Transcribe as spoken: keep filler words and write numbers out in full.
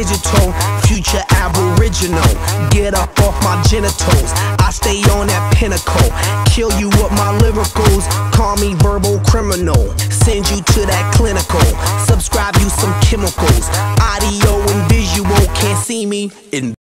digital, future aboriginal. Get up off my genitals, I stay on that pinnacle. Kill you with my lyricals, call me verbal criminal. Send you to that clinical, subscribe you some chemicals. Audio and visual, can't see me in